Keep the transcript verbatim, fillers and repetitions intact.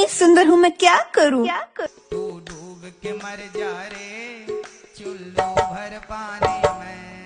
इतनी सुंदर हूँ मैं क्या करूँ? तू डूब के मर जा रे चुल्लू भर पानी में।